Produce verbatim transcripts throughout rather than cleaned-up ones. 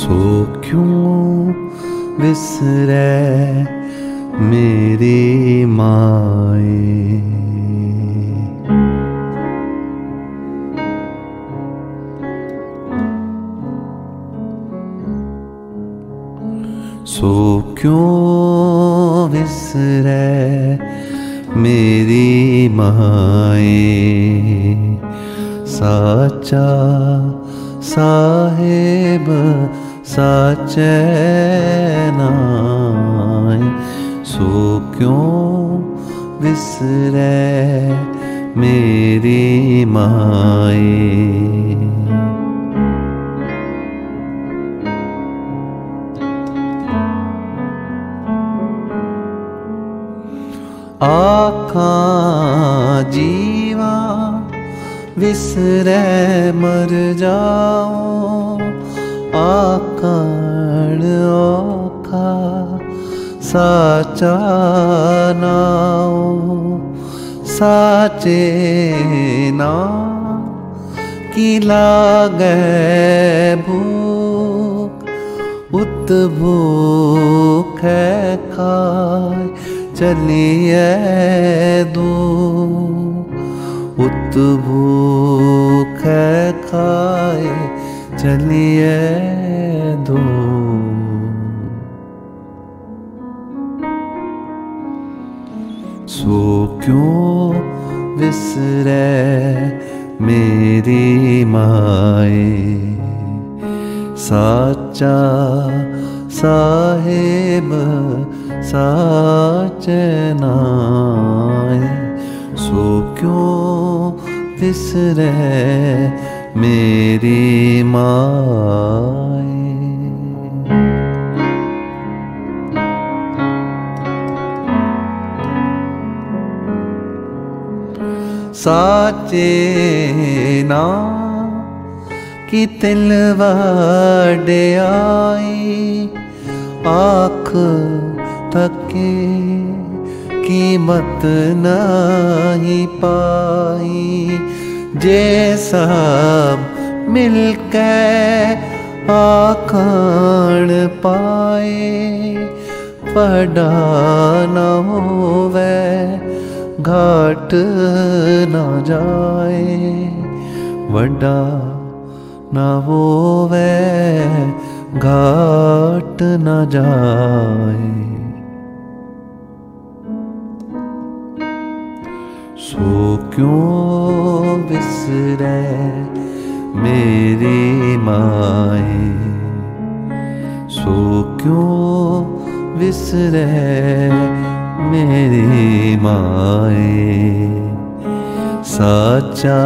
सो क्यों विसरै मेरी माए। सो क्यों विसरै मेरी माए। साचा साहेब साचे नाय। सो क्यों विसरै मेरी माए। आखां जीवा विसरै मर जाओ। आकण औखा साचा नाओ। साचे ना की लागै भूख। उत भूख खाए चलिए दो। उत भूख खाए चलिए दो। सो क्यों विसरै मेरी माए। साचा साहेब साचे नाय। सो क्यों विसरै मेरी माए। साचे ना की तिल वड्याई। आख थके कीमत नहीं पाई। जे सब मिलके आखण पाए। पड़ा न होवे घाट न जाए। वड्डा न होवे घाट न जाए। सो क्यों विसरै मेरी माए। सो क्यों विसरै मेरी माए। साचा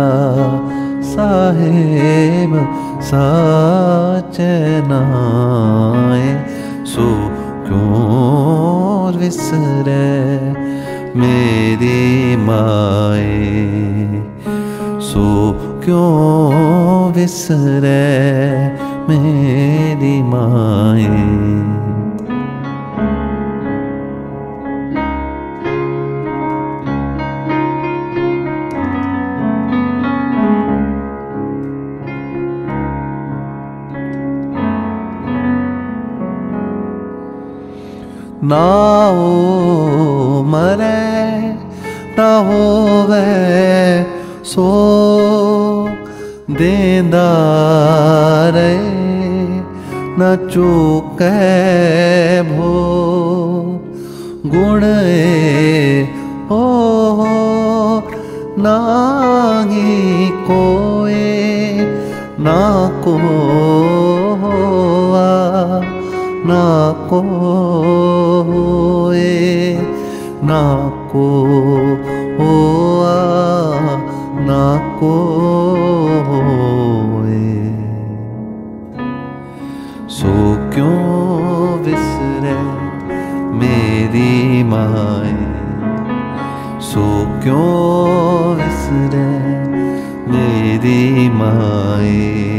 साहेब साचे नाय। सो क्यों विसरै मेरी माए। सो क्यों विसरै मेरी माए। ना हो मरे ना होवे सो देंदा रहे। न चूकै भो गुण हो नाही कोए। ना को ना को होए ना को होआ ना को होए। सो क्यों विसरै मेरी माए। सो क्यों विसरै मेरी माए।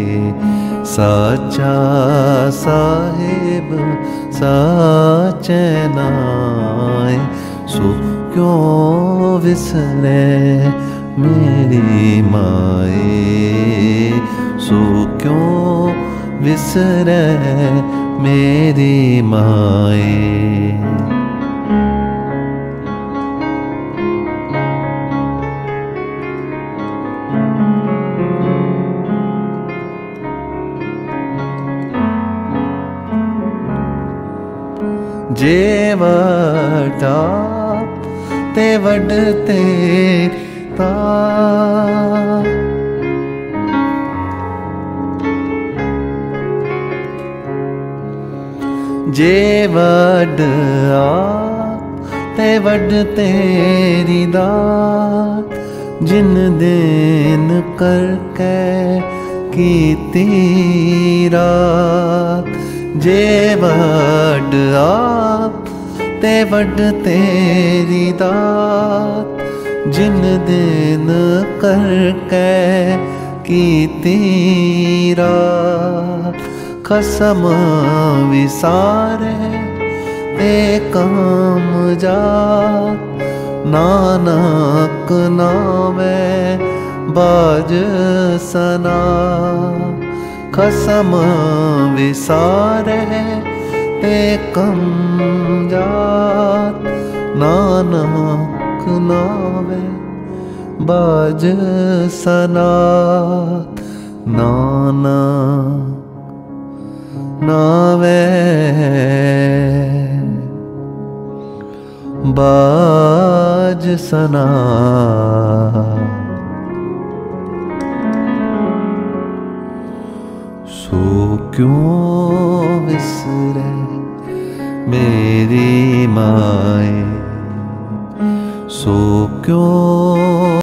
साचा साहेब साचे नाय। सो क्यों विसरै मेरी माए। सो क्यों विसरै मेरी माए। जे वटा ते वडते ता जे वड आप ते वड तेरी दात, जिन दिन करके कीती रात। जे वड आप ते वड तेरी दात, जिन दिन करके कीती रात। कसम विसारे ते काम जात, नानक नावे बाज सना। कसम विसारे ते कम जात, नानक नावे बाज सनात। नानक नावे बाज सना। सो क्यों विसरे मेरी माए, सो क्यों